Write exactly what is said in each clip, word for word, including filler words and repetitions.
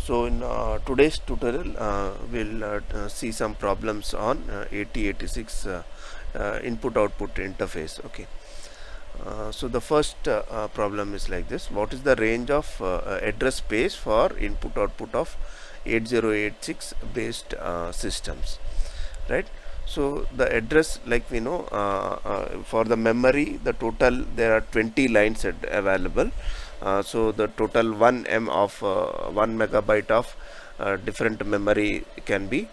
So in uh, today's tutorial uh, we'll uh, uh, see some problems on uh, eighty eighty-six uh, uh, input output interface. Okay. Uh, so the first uh, uh, problem is like this: what is the range of uh, address space for input output of eighty eighty-six based uh, systems, right? So the address, like we know, uh, uh, for the memory, the total, there are twenty lines ad available. Uh, so the total one M of uh, one megabyte of uh, different memory can be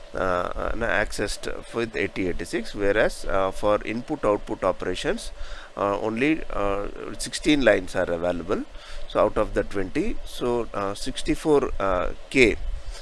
uh, accessed with eighty eighty-six, whereas uh, for input output operations uh, only uh, sixteen lines are available. So out of the twenty, so uh, sixty-four K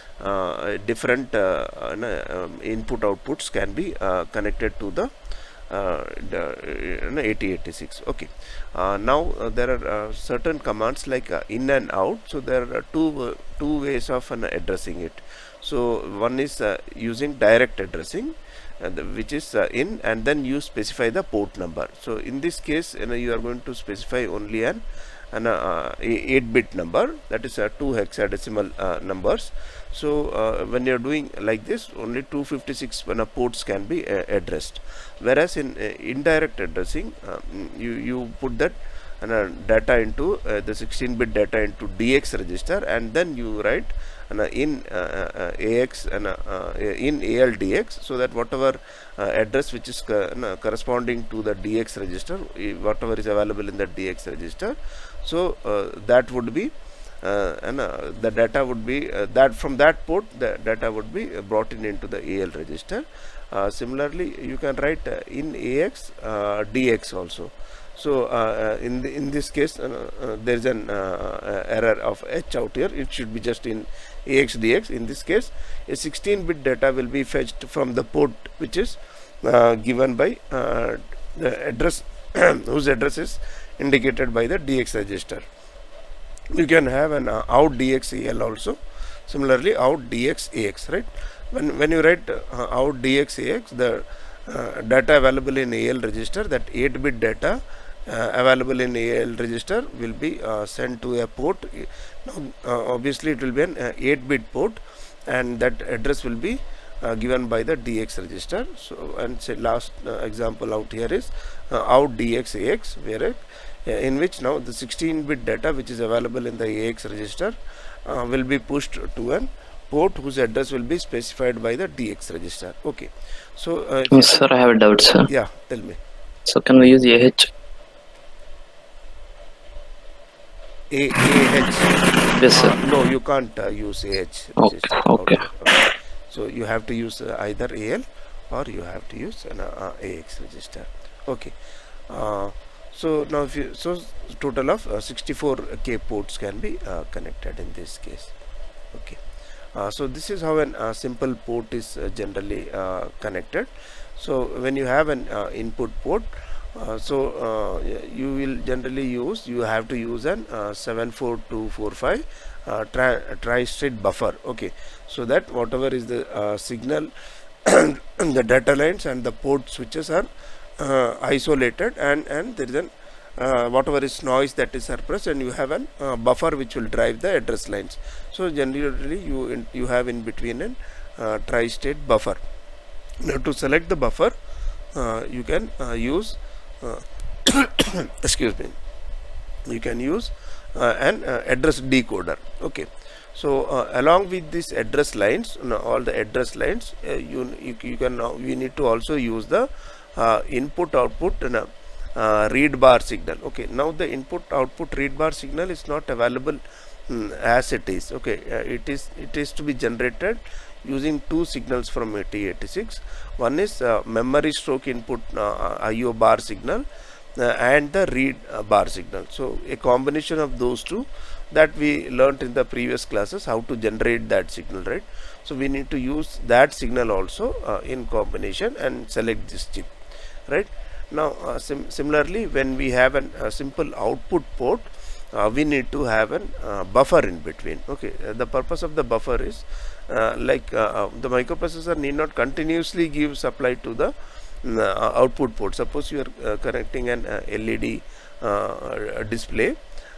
uh, different uh, uh, input outputs can be uh, connected to the Uh, the, uh, eighty eighty-six. Okay. Uh, now uh, there are uh, certain commands like uh, in and out. So there are two uh, two ways of uh, addressing it. So one is uh, using direct addressing, uh, the, which is uh, in, and then you specify the port number. So in this case, you know, you are going to specify only an an uh, eight bit number, that is uh, two hexadecimal uh, numbers. So uh, when you are doing like this, only two hundred fifty-six uh, ports can be uh, addressed, whereas in uh, indirect addressing, uh, you you put that uh, data into uh, the sixteen bit data into D X register, and then you write uh, in uh, uh, A X and uh, uh, in A L D X, so that whatever uh, address which is co uh, corresponding to the D X register, whatever is available in the D X register, so uh, that would be Uh, and uh, the data would be uh, that from that port the data would be uh, brought in into the A L register. Uh, similarly, you can write uh, in A X uh, D X also. So uh, in the, in this case, uh, uh, there is an uh, error of H out here. It should be just in A X D X. In this case, a sixteen bit data will be fetched from the port which is uh, given by uh, the address whose address is indicated by the D X register. You can have an uh, out D X A L also. Similarly, out D X A X, right? When when you write uh, out D X A X, the uh, data available in A L register, that eight bit data uh, available in A L register will be uh, sent to a port. Now, uh, obviously, it will be an uh, eight bit port, and that address will be uh, given by the D X register. So, and say last uh, example out here is uh, out D X A X, where it in which now the sixteen bit data which is available in the A X register uh, will be pushed to an port whose address will be specified by the D X register. Okay. So uh, yes, sir, I have a doubt, sir. Yeah, tell me. So can we use A H? A AH? Yes, sir. Uh, no, you can't uh, use A H register. Okay. Okay. Okay. So you have to use uh, either A L or you have to use an uh, A X register. Okay. Uh, So now, if you so total of uh, sixty-four K ports can be uh, connected in this case. Okay. Uh, so this is how an uh, simple port is uh, generally uh, connected. So when you have an uh, input port, uh, so uh, you will generally use you have to use an uh, seven four two four five uh, tri tri-state buffer. Okay. So that whatever is the uh, signal, the data lines and the port switches are Uh, isolated, and and there is an uh, whatever is noise that is suppressed, and you have an uh, buffer which will drive the address lines. So generally you in, you have in between an uh, tri-state buffer. Now to select the buffer, uh, you can uh, use uh, excuse me you can use uh, an uh, address decoder. Okay. So uh, along with these address lines, you know, all the address lines, uh, you, you you can now we need to also use the Uh, input output and uh, uh, read bar signal. Okay, now the input output read bar signal is not available um, as it is. Okay, uh, it is it is to be generated using two signals from eighty eighty-six. One is uh, memory stroke input uh, I O bar signal uh, and the read uh, bar signal. So a combination of those two that we learnt in the previous classes, how to generate that signal, right? So we need to use that signal also uh, in combination and select this chip. Right now, uh, sim similarly, when we have an, a simple output port, uh, we need to have a uh, buffer in between. Okay, uh, the purpose of the buffer is uh, like uh, the microprocessor need not continuously give supply to the uh, output port. Suppose you are uh, connecting an uh, L E D uh, display,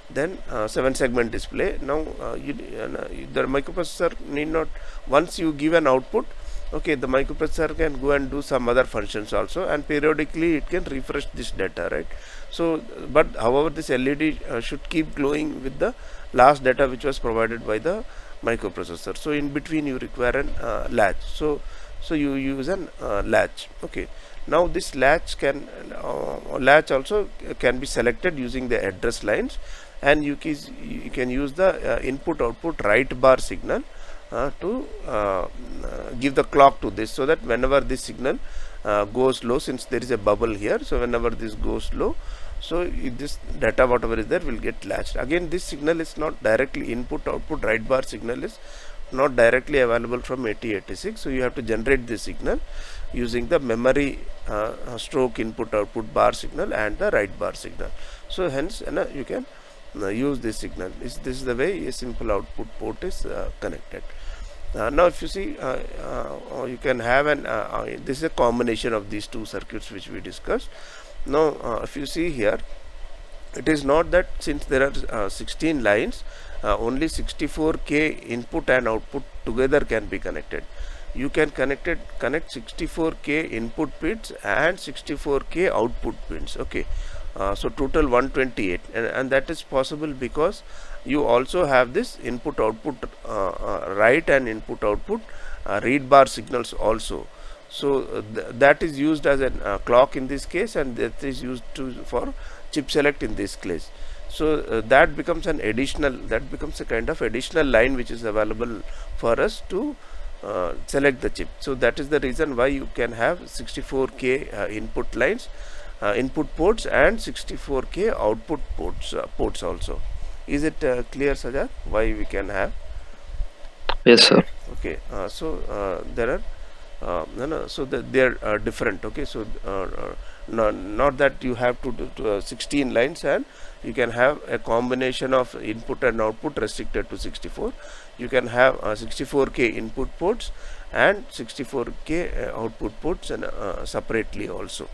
then uh, seven segment display. Now uh, you, uh, the microprocessor need not, once you give an output, okay, the microprocessor can go and do some other functions also, and periodically it can refresh this data, right? So but however this L E D uh, should keep glowing with the last data which was provided by the microprocessor. So in between you require an uh, latch, so so you use an uh, latch. Okay, now this latch can uh, latch also can be selected using the address lines, and you can you can use the uh, input output right bar signal uh, to uh, uh, give the clock to this, so that whenever this signal uh, goes low, since there is a bubble here, so whenever this goes low, so this data whatever is there will get latched. Again, this signal is not directly input output right bar signal is not directly available from eighty eighty-six, so you have to generate this signal using the memory uh, stroke input output bar signal and the right bar signal. So hence you, know, you can uh, use this signal. This, this is the way a simple output port is uh, connected. Uh, now if you see, uh, uh, you can have an uh, uh, this is a combination of these two circuits which we discussed. Now uh, if you see here, it is not that since there are uh, sixteen lines, uh, only sixty-four K input and output together can be connected. You can connect it connect sixty-four K input pins and sixty-four K output pins. Okay, uh, so total one twenty-eight, and, and that is possible because you also have this input output uh, uh, write and input output uh, read bar signals also. So uh, th that is used as a uh, clock in this case, and that is used to for chip select in this case. So uh, that becomes an additional, that becomes a kind of additional line which is available for us to uh, select the chip. So that is the reason why you can have sixty-four K uh, input lines, uh, input ports, and sixty-four K output ports uh, ports also. Is it uh, clear, Sajad, why we can have? Yes, sir. Okay, uh, so uh, there are Uh, no, no, so the, they are uh, different. Okay, so uh, uh, no, not that you have to do to, uh, sixteen lines, and you can have a combination of input and output restricted to sixty-four. You can have uh, sixty-four K input ports and sixty-four K uh, output ports, and uh, separately also.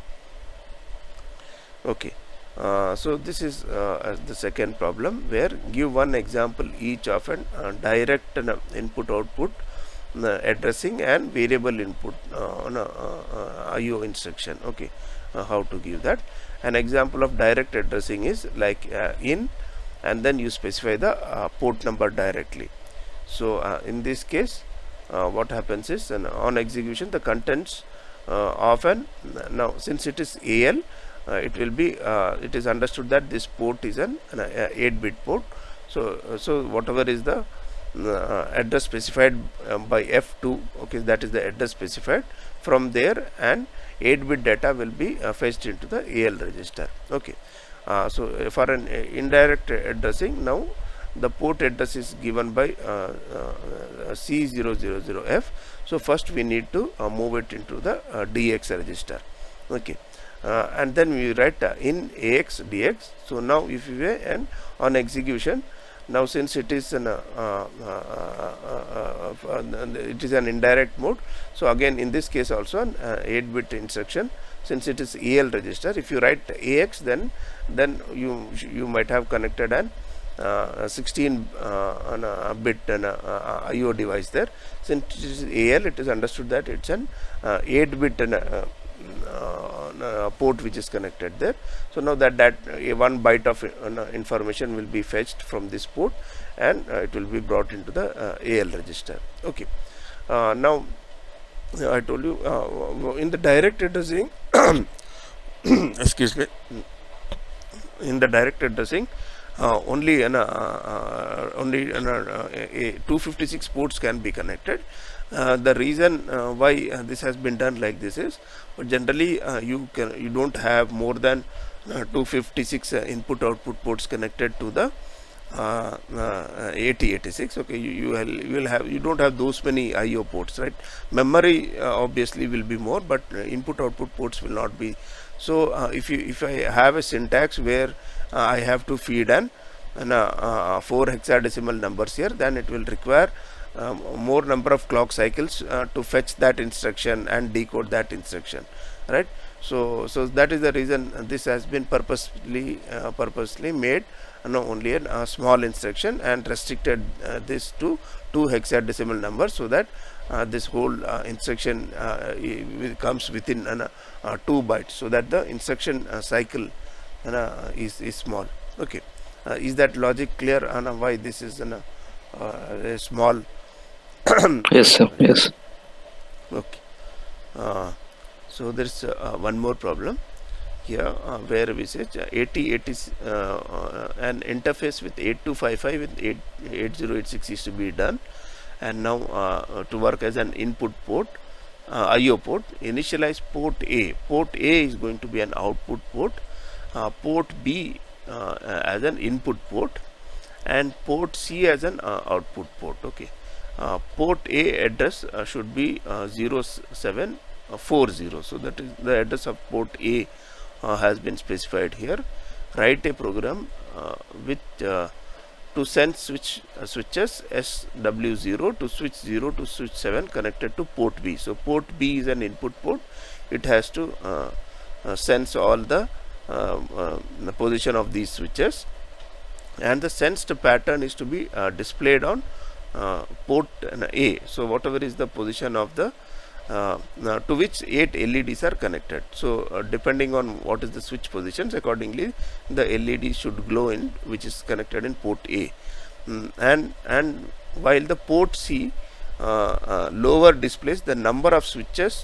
Okay, uh, so this is uh, the second problem, where give one example each of an uh, direct uh, input output Uh, addressing and variable input uh, on a uh, uh, I O instruction. Okay, uh, how to give that? An example of direct addressing is like uh, in, and then you specify the uh, port number directly. So uh, in this case, uh, what happens is, and on execution, the contents uh, of an, now since it is A L, uh, it will be uh, it is understood that this port is an, an eight bit port. So uh, so whatever is the Uh, address specified uh, by F two, okay, that is the address specified. From there, and eight bit data will be uh, fetched into the A L register. Okay, uh, so uh, for an uh, indirect addressing, now the port address is given by uh, uh, C zero zero zero F. So first we need to uh, move it into the uh, D X register. Okay, uh, and then we write uh, in A X D X. So now if we were, and on execution, now since it is an uh, uh, uh, uh, uh, it is an indirect mode, so again in this case also an uh, eight bit instruction, since it is A L register. If you write A X, then then you you might have connected an uh, sixteen uh, bit an, uh, I O device there. Since it is A L, it is understood that it's an uh, eight bit an, uh, Uh, port which is connected there. So now that that uh, one byte of uh, information will be fetched from this port, and uh, it will be brought into the uh, A L register. Okay, uh, now uh, I told you uh, in the direct addressing excuse me, in the direct addressing uh, only an, uh, uh, only an, uh, a two fifty-six ports can be connected. Uh, the reason uh, why uh, this has been done like this is, but generally uh, you can you don't have more than uh, two fifty-six uh, input output ports connected to the uh, uh, eighty eighty-six. Okay, you you will, you will have you don't have those many I O ports, right? Memory uh, obviously will be more, but uh, input output ports will not be. So uh, if you if I have a syntax where uh, I have to feed an, an uh, uh, four hexadecimal numbers here, then it will require Um, more number of clock cycles uh, to fetch that instruction and decode that instruction, right? So so that is the reason this has been purposely uh, purposely made uh, no, only a uh, small instruction, and restricted uh, this to two hexadecimal numbers, so that uh, this whole uh, instruction uh, comes within uh, uh, two bytes, so that the instruction uh, cycle uh, is, is small. Okay, uh, is that logic clear, Anna, why this is an, uh, a small? Yes, sir. Yes. Okay. Uh, so there is uh, one more problem here, uh, where we say uh, eighty eighty uh, uh, an interface with eight two five five with eight zero eight six is to be done, and now uh, to work as an input port, uh, I O port, initialize port A. Port A is going to be an output port, uh, port B uh, as an input port, and port C as an uh, output port. Okay. Uh, port A address uh, should be uh, zero seven four zero, so that is the address of port A uh, has been specified here. Write a program uh, with uh, to send switch uh, switches S W zero to switch zero to switch seven connected to port B. So port B is an input port. It has to uh, uh, sense all the, uh, uh, the position of these switches, and the sensed pattern is to be uh, displayed on Uh, port uh, A. So whatever is the position of the uh, uh, to which eight L E Ds are connected. So uh, depending on what is the switch positions, accordingly the L E D should glow in which is connected in port A. Mm, and and while the port C uh, uh, lower displays the number of switches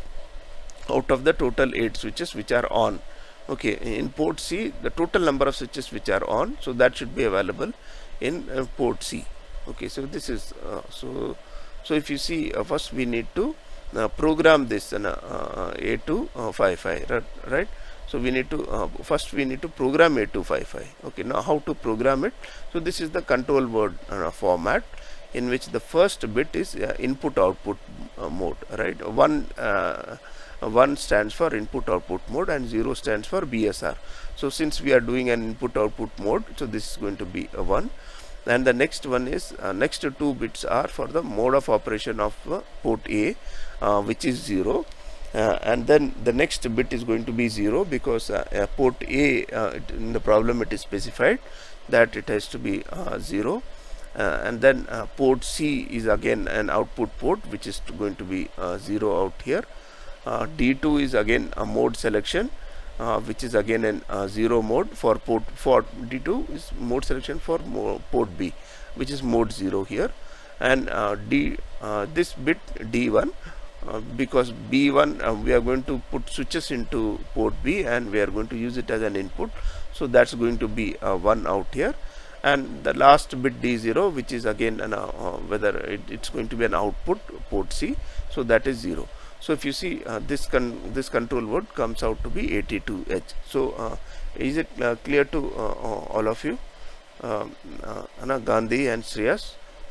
out of the total eight switches which are on. Okay, in port C the total number of switches which are on, so that should be available in uh, port C. Okay, so this is uh, so so if you see, uh, first we need to uh, program this uh, uh, A two five five, right? So we need to uh, first we need to program A two five five. Okay, now how to program it? So this is the control word uh, format, in which the first bit is uh, input output uh, mode, right? One uh, one stands for input output mode and zero stands for B S R. So since we are doing an input output mode, so this is going to be a one. And the next one is uh, next two bits are for the mode of operation of uh, port A, uh, which is zero, uh, and then the next bit is going to be zero, because uh, uh, port A uh, it, in the problem it is specified that it has to be uh, zero, uh, and then uh, port C is again an output port which is to going to be uh, zero out here. uh, D two is again a mode selection, Uh, which is again in uh, zero mode for port. For D two is mode selection for mo port B, which is mode zero here, and uh, D uh, this bit D one, uh, because B one uh, we are going to put switches into port B and we are going to use it as an input, so that's going to be uh, one out here. And the last bit D zero, which is again an, uh, whether it, it's going to be an output port C, so that is zero. So if you see, uh, this con this control word comes out to be eighty-two H. So uh, is it uh, clear to uh, all of you, uh, uh, Anna, Gandhi and Shreyas?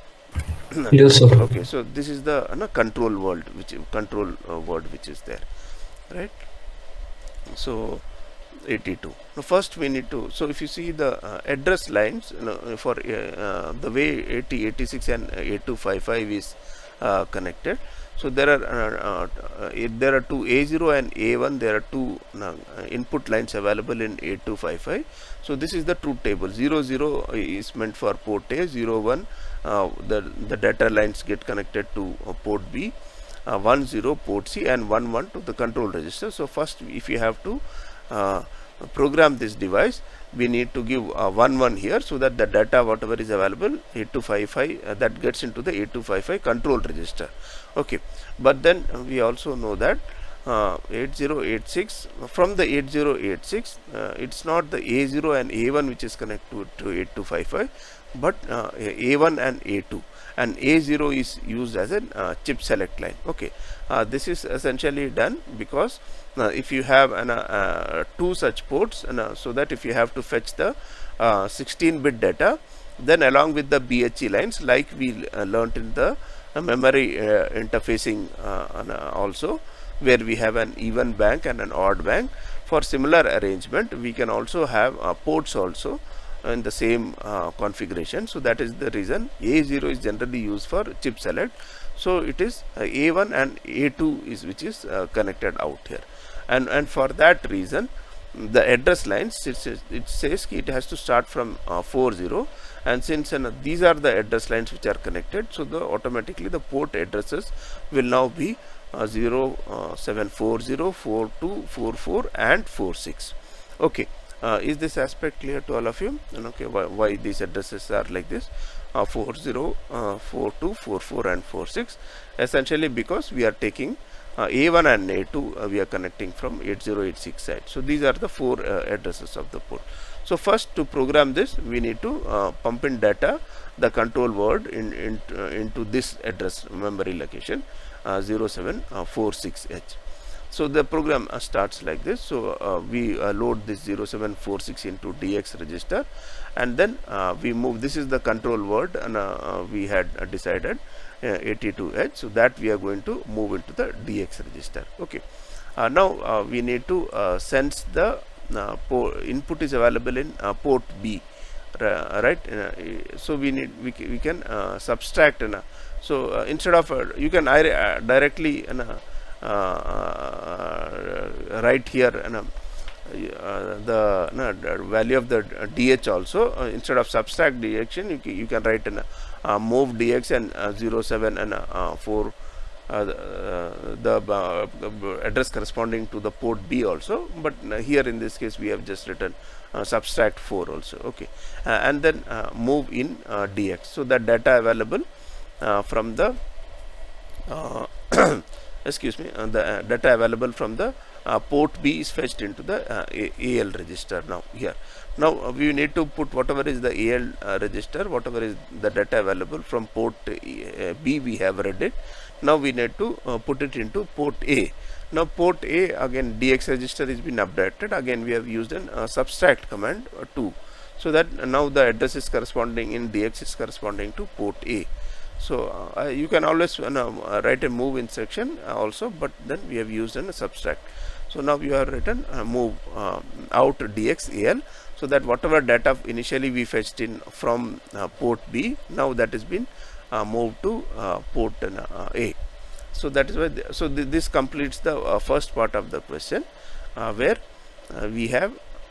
Yes, sir. Okay, so this is the Anna, control word which control uh, word which is there, right? So eighty-two. Now first we need to, so if you see the uh, address lines, you know, for uh, uh, the way eighty eighty-six and eight two five five is uh, connected. So there are uh, uh, there are two A zero and A one. There are two uh, input lines available in eight two five five. So this is the truth table. zero zero is meant for port A. zero one uh, the the data lines get connected to uh, port B. Uh, one zero port C, and one one to the control register. So first, if you have to uh, program this device, we need to give uh, one one here, so that the data whatever is available eight two five five uh, that gets into the eight two five five control register. Okay, but then uh, we also know that uh, eight zero eight six, from the eight zero eight six, uh, it's not the A zero and A one which is connected to eight two five five, but uh, A one and A two, and A zero is used as a uh, chip select line. Okay, uh, this is essentially done because uh, if you have an, uh, two such ports, and, uh, so that if you have to fetch the sixteen bit uh, data, then along with the B H E lines, like we uh, learnt in the uh, memory uh, interfacing uh, and, uh, also, where we have an even bank and an odd bank. For similar arrangement, we can also have uh, ports also in the same uh, configuration. So that is the reason A zero is generally used for chip select. So it is uh, A one and A two is which is uh, connected out here, and and for that reason the address lines, it says, it says it has to start from uh, four zero, and since uh, these are the address lines which are connected, so the automatically the port addresses will now be uh, zero seven four zero, four two four four and four six. Okay, uh, is this aspect clear to all of you? And okay, why, why these addresses are like this, uh, four zero, uh, four two four four and four six, essentially because we are taking Uh, A one and A two, uh, we are connecting from eight zero eight six side. So these are the four uh, addresses of the port. So first, to program this, we need to uh, pump in data, the control word in, in uh, into this address memory location uh, zero seven four six H. So the program uh, starts like this. So uh, we uh, load this zero seven four six into D X register, and then uh, we move. This is the control word, and uh, we had uh, decided Uh, eighty-two H, so that we are going to move into the D X register. Okay, uh, now uh, we need to uh, sense the uh, port input is available in uh, port B, uh, right? Uh, so we need we, we can uh, subtract, uh, so uh, instead of uh, you can uh, directly uh, uh, write here uh, uh, the, uh, the value of the uh, D H also. Uh, instead of subtract direction, you, you can write in uh, Uh, move D X and uh, zero seven and uh, four, uh, the uh, address corresponding to the port B also, but uh, here in this case we have just written uh, subtract four also. Okay, uh, and then uh, move in uh, D X, so that data available uh, from the uh, excuse me uh, the uh, data available from the uh, port B is fetched into the uh, A L register. Now here, now uh, we need to put whatever is the A L uh, register, whatever is the data available from port uh, B, we have read it. Now we need to uh, put it into port A. Now port A, again D X register is been updated, again we have used an uh, subtract command uh, two, so that uh, now the address is corresponding in D X is corresponding to port A. So uh, you can always uh, uh, write a move instruction uh, also, but then we have used an uh, subtract. So now you have written uh, move uh, out D X A L, so that whatever data initially we fetched in from uh, port B, now that has been uh, moved to uh, port uh, A. So that is why the, so th this completes the uh, first part of the question, uh, where uh, we have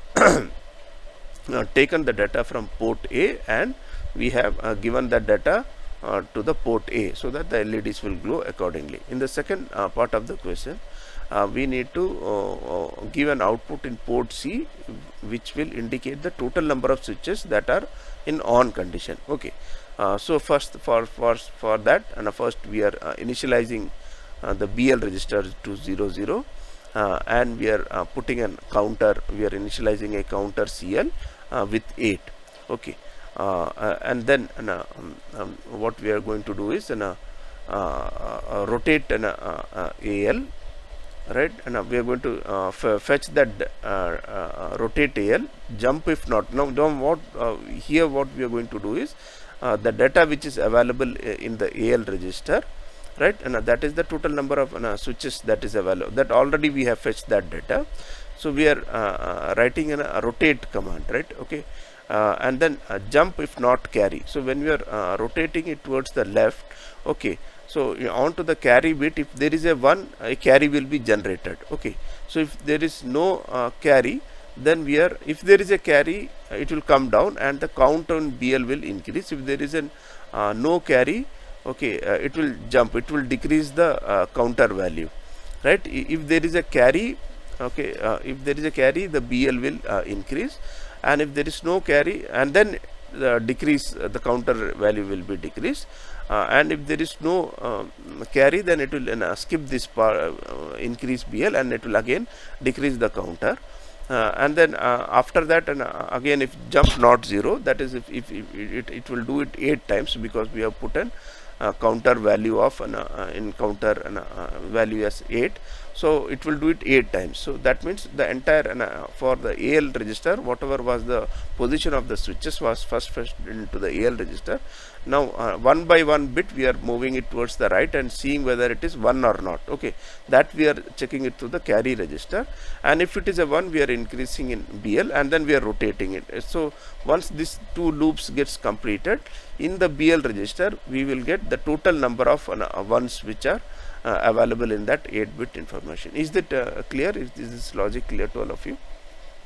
uh, taken the data from port A and we have uh, given that data uh, to the port A, so that the L E Ds will glow accordingly. In the second uh, part of the question, Uh, we need to uh, uh, give an output in port C, which will indicate the total number of switches that are in on condition. Okay, uh, so first for for for that, and uh, first we are uh, initializing uh, the B L register to zero zero, uh, and we are uh, putting a counter. We are initializing a counter C L uh, with eight. Okay, uh, uh, and then uh, um, um, what we are going to do is uh, uh, uh, rotate uh, uh, A L. Right, and uh, we are going to uh, fetch that uh, uh, rotate A L, jump if not. Now, now what uh, here what we are going to do is uh, the data which is available in the A L register, right, and uh, that is the total number of uh, switches that is available. That already we have fetched that data. So we are uh, uh, writing in a, a rotate command, right? Okay, uh, and then uh, jump if not carry. So when we are uh, rotating it towards the left, okay. So on to the carry bit, if there is a one, a carry will be generated. Okay, so if there is no uh, carry, then we are, if there is a carry, uh, it will come down and the count on B L will increase. If there is an uh, no carry, okay, uh, it will jump, it will decrease the uh, counter value, right? If there is a carry, okay, uh, if there is a carry, the B L will uh, increase, and if there is no carry, and then the decrease, uh, the counter value will be decreased. Uh, and if there is no uh, carry, then it will uh, skip this part, uh, increase B L, and it will again decrease the counter. Uh, and then uh, after that, and uh, again if jump not zero, that is if, if, if it, it will do it eight times, because we have put an uh, counter value of an uh, in counter an, uh, value as eight, so it will do it eight times. So that means the entire uh, for the A L register, whatever was the position of the switches was first fetched into the A L register. Now uh, one by one bit we are moving it towards the right and seeing whether it is one or not. Okay, that we are checking it to the carry register, and if it is a one, we are increasing in B L, and then we are rotating it. So once these two loops gets completed in the B L register, we will get the total number of uh, ones which are uh, available in that eight bit information. Is that uh, clear? Is, is this logic clear to all of you?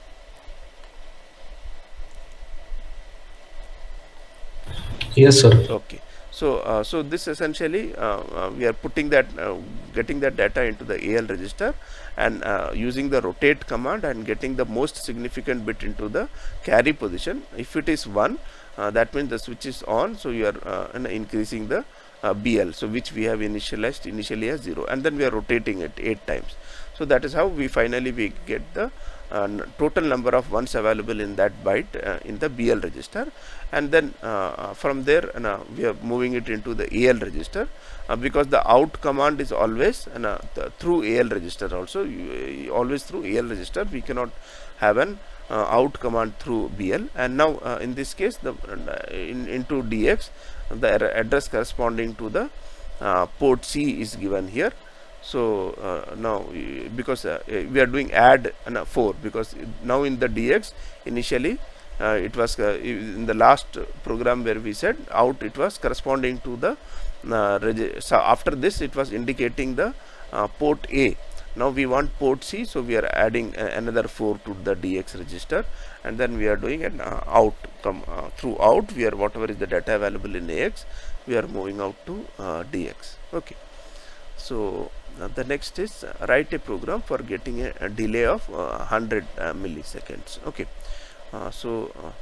Yes, sir. Okay. So, uh, so this essentially uh, uh, we are putting that, uh, getting that data into the A L register, and uh, using the rotate command and getting the most significant bit into the carry position. If it is one, uh, that means the switch is on. So you are uh, increasing the uh, B L, so which we have initialized initially as zero, and then we are rotating it eight times. So that is how we finally we get the uh, total number of ones available in that byte uh, in the B L register, and then uh, from there uh, we are moving it into the A L register, uh, because the out command is always uh, the, through A L register also, you, always through A L register. We cannot have an uh, out command through B L. And now uh, in this case, the uh, in, into D X, the address corresponding to the uh, port C is given here. So uh, now because uh, we are doing add uh, four, because now in the D X initially uh, it was uh, in the last program where we said out, it was corresponding to the uh, so after this it was indicating the uh, port A. Now we want port C, so we are adding uh, another four to the D X register, and then we are doing an uh, out come uh, through out, we are whatever is the data available in A X, we are moving out to uh, D X. Okay. So uh, the next is uh, write a program for getting a, a delay of uh, one hundred uh, milliseconds. Okay. Uh, so uh,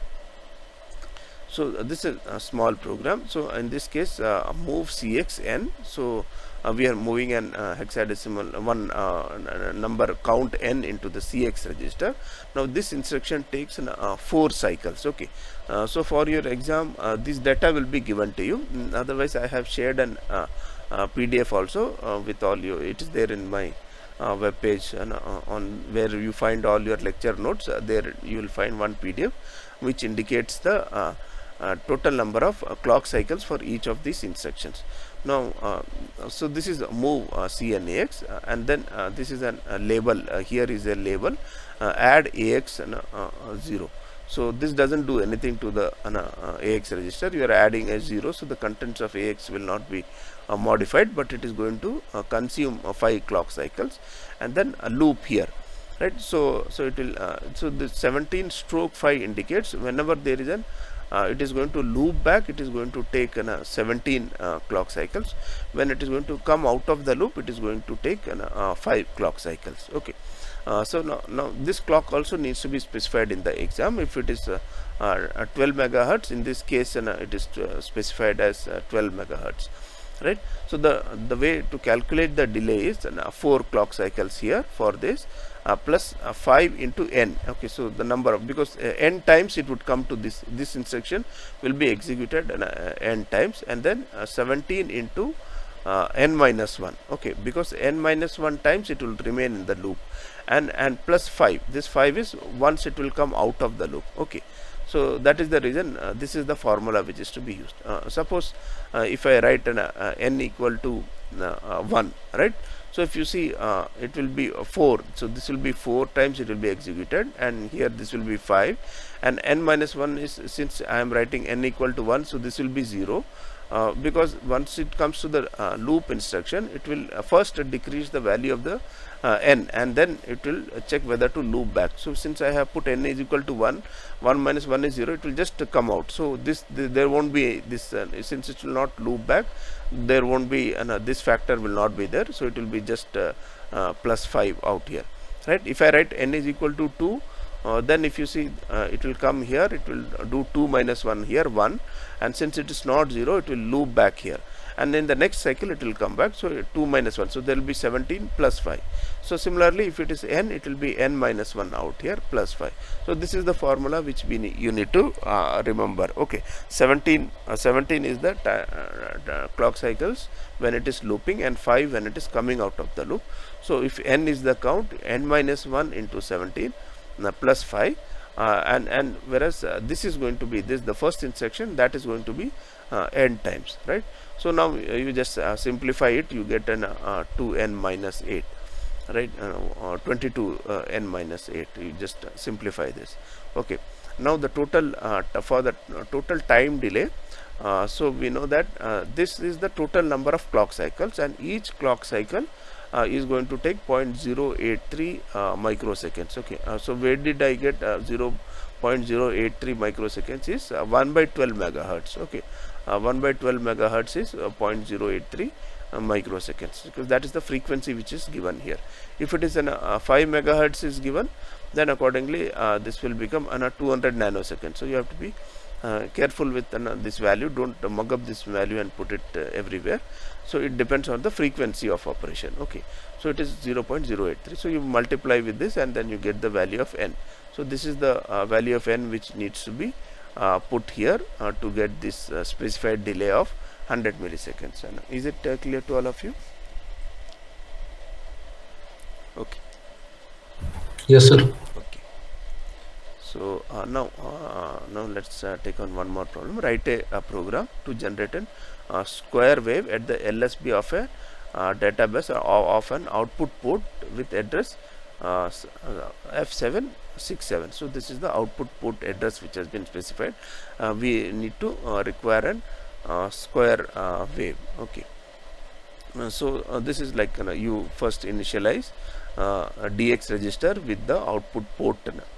so uh, this is a small program. So in this case, uh, move C X N. So uh, we are moving an uh, hexadecimal one uh, number count n into the C X register. Now this instruction takes uh, four cycles. Okay. Uh, so for your exam, uh, this data will be given to you. Otherwise, I have shared an uh, uh, P D F also uh, with all you. It is there in my uh, web page, and uh, on where you find all your lecture notes. Uh, there you will find one P D F which indicates the uh, uh, total number of uh, clock cycles for each of these instructions. Now, uh, so this is move uh, C N A X, uh, and then uh, this is an, a label. Uh, here is a label. Uh, add A X and uh, uh, zero. So this doesn't do anything to the uh, uh, A X register. You are adding a zero, so the contents of A X will not be uh, modified, but it is going to uh, consume uh, five clock cycles, and then a loop here, right? So so it will. Uh, so the seventeen stroke five indicates whenever there is an uh, it is going to loop back. It is going to take uh, seventeen uh, clock cycles. When it is going to come out of the loop, it is going to take uh, five clock cycles. Okay. Uh, so now, now this clock also needs to be specified in the exam. If it is uh, uh, twelve megahertz, in this case uh, it is uh, specified as uh, twelve megahertz, right? So the the way to calculate the delay is uh, four clock cycles here for this, uh, plus uh, five into n. Okay, so the number of, because uh, n times it would come to this this instruction will be executed uh, n times, and then uh, seventeen into uh, n minus one. Okay, because n minus one times it will remain in the loop, and and plus five. This five is once it will come out of the loop. Okay, so that is the reason uh, this is the formula which is to be used. Uh, suppose uh, if I write an, uh, n equal to uh, uh, one, right? So if you see, uh, it will be uh, four. So this will be four times it will be executed, and here this will be five, and n minus one is, since I am writing n equal to one, so this will be zero. Uh, because once it comes to the uh, loop instruction, it will uh, first uh, decrease the value of the uh, n, and then it will uh, check whether to loop back. So since I have put n is equal to one, one minus one is zero, it will just uh, come out. So this th there won't be this, uh, since it will not loop back, there won't be uh, this factor will not be there, so it will be just uh, uh, plus five out here, right? If I write n is equal to two, Uh, then if you see, uh, it will come here, it will do two minus one here, one, and since it is not zero, it will loop back here, and in the next cycle it will come back. So two minus one, so there will be seventeen plus five. So similarly, if it is n, it will be n minus one out here plus five. So this is the formula which we need, you need to uh, remember. Okay, seventeen, uh, seventeen is the uh, clock cycles when it is looping, and five when it is coming out of the loop. So if n is the count, n minus one into seventeen uh, plus five, uh, and and whereas uh, this is going to be this the first instruction, that is going to be uh, n times, right? So now uh, you just uh, simplify it, you get an uh, two n minus eight, right? uh, uh, twenty-two uh, n minus eight, you just uh, simplify this. Okay, now the total uh, for the uh, total time delay, uh, so we know that uh, this is the total number of clock cycles, and each clock cycle Uh, is going to take zero point zero eight three uh, microseconds. Okay, uh, so where did I get uh, zero point zero eight three microseconds is uh, one by twelve megahertz. Okay, uh, one by twelve megahertz is uh, zero point zero eight three uh, microseconds, because that is the frequency which is given here. If it is an uh, five megahertz is given, then accordingly uh, this will become an uh, two hundred nanoseconds. So you have to be uh, careful with uh, this value. Don't uh, mug up this value and put it uh, everywhere. So it depends on the frequency of operation. Okay, so it is zero point zero eight three. So you multiply with this and then you get the value of n. So this is the uh, value of n which needs to be uh, put here uh, to get this uh, specified delay of one hundred milliseconds. And is it uh, clear to all of you? Okay. Yes, sir. Okay. So uh, now, uh, now let's uh, take on one more problem. Write a, a program to generate an uh, square wave at the L S B of a uh, database or of an output port with address uh, F seven six seven. So this is the output port address which has been specified. Uh, we need to uh, require an uh, square uh, wave. Okay. Uh, so uh, this is like uh, you first initialize uh, a D X register with the output port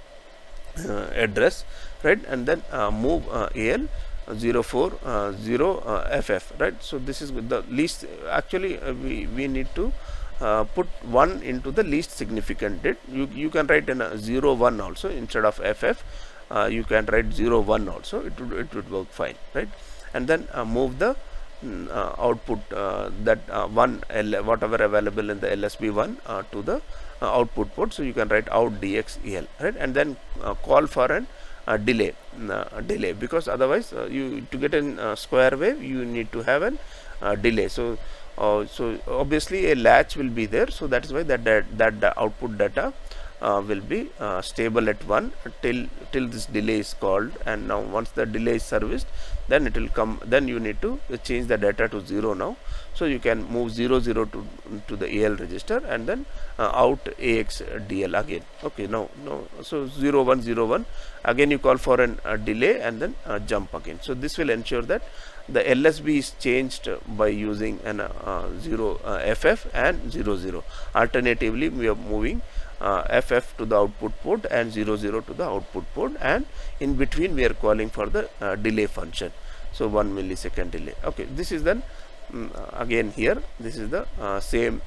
uh, address, right, and then uh, move uh, A L zero four zero uh, F F, right. So this is with the least. Actually, uh, we we need to uh, put one into the least significant bit. You you can write in a zero one also instead of F F. Uh, you can write zero one also. It would it would work fine, right. And then uh, move the uh, output uh, that uh, one L, whatever available in the L S B one uh, to the uh, output port. So you can write out D X E L, right, and then uh, call for an uh, delay uh, delay because otherwise uh, you to get a uh, square wave you need to have an uh, delay. So uh, so obviously a latch will be there. So that is why that that, that the output data Uh, will be uh, stable at one till till this delay is called, and now once the delay is serviced, then it will come, then you need to change the data to zero now. So you can move zero zero to to the A L register and then uh, out A X D L again. Okay, now no, so zero one zero one again you call for an uh, delay and then uh, jump again. So this will ensure that the L S B is changed by using an uh, zero uh, F F and zero zero. Alternatively, we are moving Uh, F F to the output port and zero zero to the output port, and in between we are calling for the uh, delay function. So one millisecond delay. Okay, this is then um, again here this is the uh, same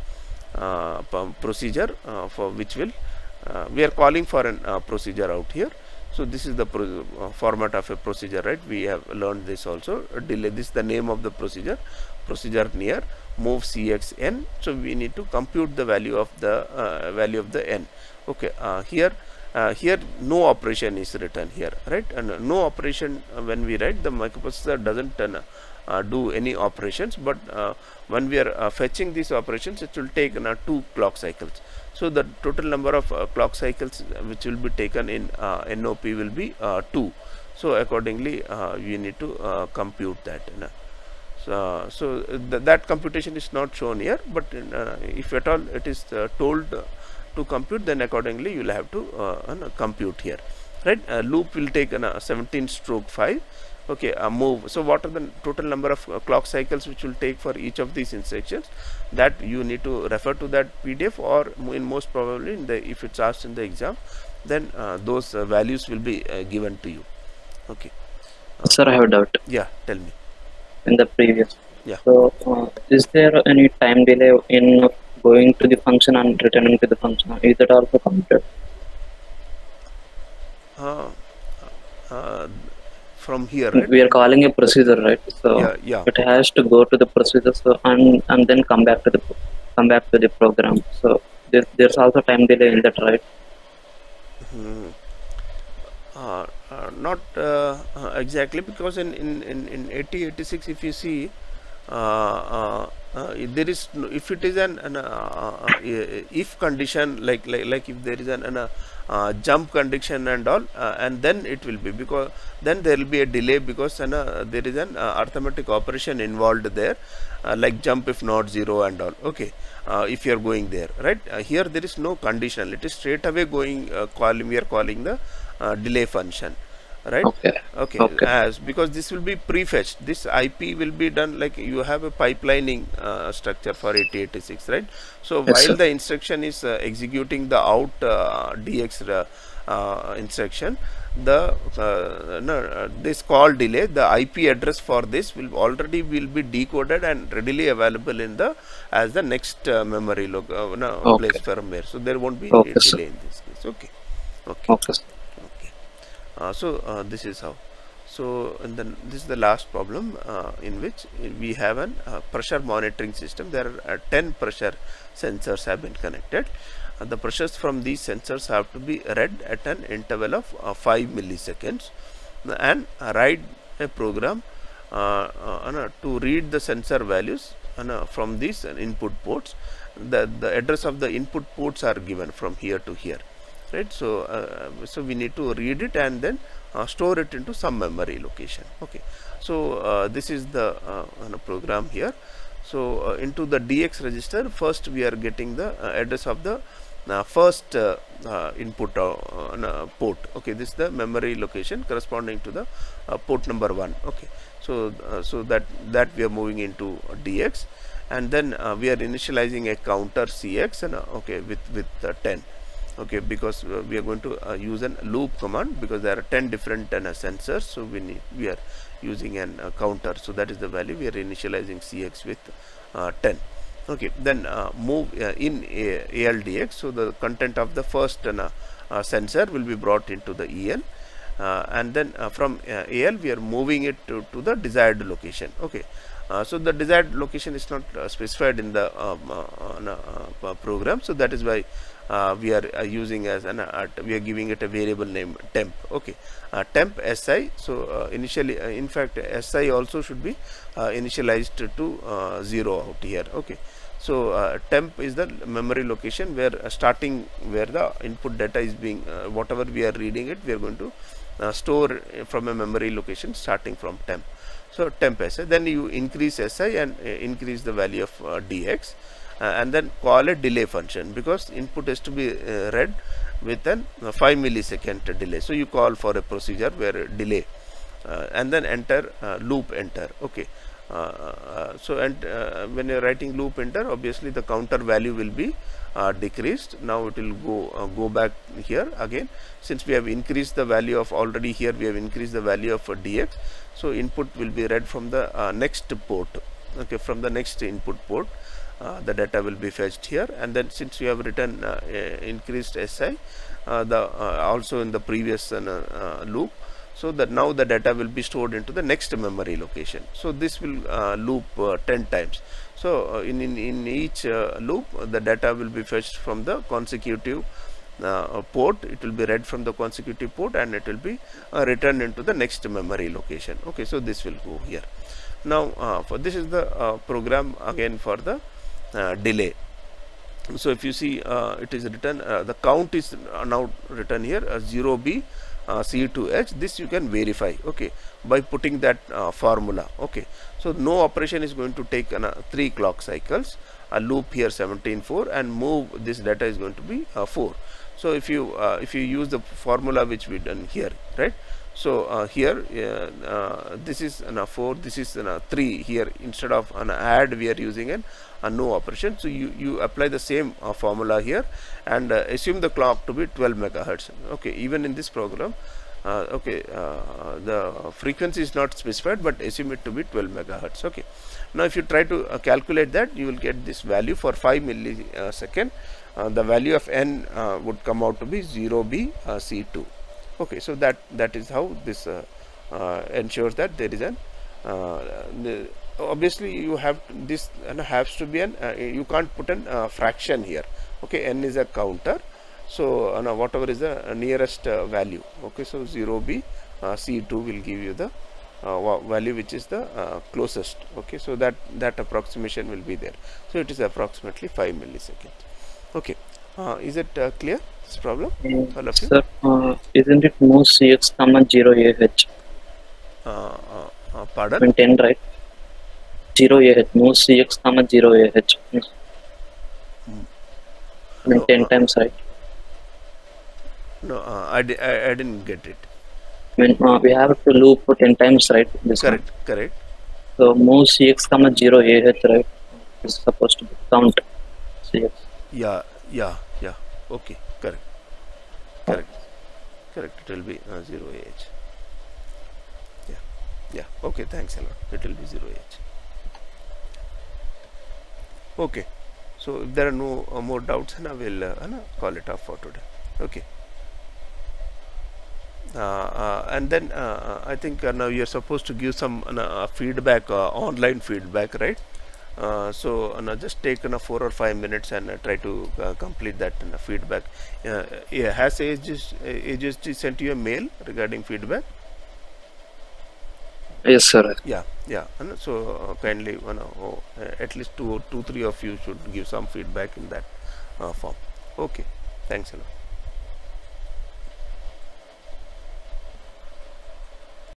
uh, procedure uh, for which will uh, we are calling for an uh, procedure out here. So this is the pro uh, format of a procedure, right? We have learned this also. Delay, this is the name of the procedure. Procedure near move C X N. So we need to compute the value of the uh, value of the n. Okay, uh, here uh, here no operation is written here, right? And uh, no operation uh, when we write, the microprocessor doesn't uh, uh, do any operations, but uh, when we are uh, fetching these operations, it will take uh, two clock cycles. So the total number of uh, clock cycles which will be taken in uh, N O P will be uh, two. So accordingly, uh, you need to uh, compute that. You know. So, so th that computation is not shown here, but uh, if at all it is uh, told uh, to compute, then accordingly you will have to uh, uh, compute here, right? Uh, loop will take uh, seventeen stroke five. Okay, uh, move. So what are the total number of uh, clock cycles which will take for each of these instructions? That you need to refer to that P D F, or in most probably in the, if it's asked in the exam, then uh, those uh, values will be uh, given to you. Okay. Uh, Sir, I have a doubt. Yeah, tell me. In the previous, yeah. So uh, is there any time delay in going to the function and returning to the function? Is that also counted? Uh, uh, from here, right? We are calling a procedure, right? So yeah, yeah. It has to go to the procedure, so and and then come back to the come back to the program. So there, there's also time delay in that, right? Hmm. Uh, uh, not uh, uh, exactly, because in in in, in eighty eighty-six, if you see, uh, uh, uh, there is no, if it is an, an uh, uh, if condition, like like like if there is an, an uh, uh, jump condition and all, uh, and then it will be, because then there will be a delay, because uh, there is an uh, arithmetic operation involved there, uh, like jump if not zero and all. Okay, uh, if you are going there, right? Uh, here there is no conditional; it is straight away going. Uh, calling we are calling the Uh, delay function, right? Okay. Okay. Okay. As because this will be prefetched, this I P will be done like you have a pipelining uh, structure for eighty eighty-six, right? So yes, while sir. the instruction is uh, executing the out uh, D X uh, uh, instruction, the uh, no, uh, this call delay, the I P address for this will already will be decoded and readily available in the as the next uh, memory log uh, no, Okay. place firmware. So there won't be Okay, a sir. delay in this case. Okay. Okay. Okay, sir. Okay. Uh, so uh, this is how. So and then this is the last problem uh, in which we have an uh, pressure monitoring system. There are uh, ten pressure sensors have been connected. Uh, the pressures from these sensors have to be read at an interval of uh, five milliseconds, and uh, write a program uh, uh, to read the sensor values uh, from these uh, input ports. The, the address of the input ports are given from here to here, right? So, uh, so we need to read it and then uh, store it into some memory location. Okay. So, uh, this is the uh, program here. So, uh, into the D X register, first we are getting the uh, address of the uh, first uh, uh, input uh, uh, port. Okay, this is the memory location corresponding to the uh, port number one. Okay, so uh, so that that we are moving into D X, and then uh, we are initializing a counter C X and uh, okay with with uh, ten. Okay, because uh, we are going to uh, use an loop command because there are ten different uh, sensors, so we need we are using an uh, counter. So that is the value we are initializing C X with uh, ten. Okay, then uh, move uh, in A L D X. So the content of the first uh, uh, sensor will be brought into the E L, uh, and then uh, from uh, A L we are moving it to, to the desired location. Okay, uh, so the desired location is not uh, specified in the um, uh, uh, program, so that is why Uh, we are uh, using as an uh, we are giving it a variable name temp. Okay, uh, temp S I. So uh, initially uh, in fact S I also should be uh, initialized to uh, zero out here. Okay, so uh, temp is the memory location where uh, starting where the input data is being uh, whatever we are reading it, we are going to uh, store from a memory location starting from temp. So temp S I, then you increase S I and uh, increase the value of uh, D X. Uh, and then call a delay function because input has to be uh, read with an uh, five millisecond delay. So you call for a procedure where delay uh, and then enter uh, loop enter. Okay, uh, uh, so and uh, when you are writing loop enter, obviously the counter value will be uh, decreased. Now it will go uh, go back here again, since we have increased the value of already here we have increased the value of uh, D X. So input will be read from the uh, next port. Okay, from the next input port. Uh, the data will be fetched here, and then since you have written uh, increased S I uh, the uh, also in the previous uh, uh, loop, so that now the data will be stored into the next memory location. So this will uh, loop uh, ten times. So uh, in, in in each uh, loop uh, the data will be fetched from the consecutive uh, port. It will be read from the consecutive port and it will be uh, returned into the next memory location. Okay, so this will go here. Now uh, for this is the uh, program again for the Uh, delay. So if you see uh, it is written uh, the count is uh, now written here uh, zero B uh, C two H. This you can verify, okay, by putting that uh, formula. Okay, so no operation is going to take uh, three clock cycles, a loop here seventeen four, and move this data is going to be uh, four. So if you uh, if you use the formula which we done here, right? So uh, here uh, uh, this is uh, four, this is uh, three. Here instead of an add we are using an a no operation. So you you apply the same uh, formula here and uh, assume the clock to be twelve megahertz. Okay, even in this program uh, okay uh, the frequency is not specified, but assume it to be twelve megahertz. Okay, now if you try to uh, calculate that, you will get this value for five millisecond. Uh, the value of n uh, would come out to be zero B uh, C two. Okay, so that that is how this uh, uh, ensures that there is an uh, the, obviously you have to, this and has to be an uh, you can't put an uh, fraction here. Okay, n is a counter, so uh, now whatever is the nearest uh, value. Okay, so zero B uh, C two will give you the uh, value which is the uh, closest. Okay, so that that approximation will be there. So it is approximately five milliseconds. Okay, uh, is it uh, clear this problem? Uh, All of you? sir, uh, isn't it move C X comma zero A H? Uh, uh, uh, pardon? I mean ten, right? zero A H, move C X comma zero A H. Hmm. I mean No, ten uh, times, right? No, uh, I, di I, I didn't get it. I mean uh, we have to loop for ten times, right? This Correct, one. correct. So move C X comma zero A H, right? Is supposed to be count C X. Yeah, yeah, yeah. Okay, correct, correct, correct, it will be uh, zero A H. Yeah, yeah, okay, thanks a lot. It will be zero A H. Okay, so if there are no uh, more doubts, and I will uh, call it off for today. Okay. Uh, uh, and then uh, I think uh, now you're supposed to give some uh, feedback, uh, online feedback, right? Uh, so uh, just take uh, four or five minutes and uh, try to uh, complete that uh, feedback. Uh, yeah, has A G S T sent you a mail regarding feedback? Yes, sir. Yeah, yeah. And so uh, kindly, you know, oh, uh, at least two, two, three of you should give some feedback in that uh, form. Okay. Thanks a lot.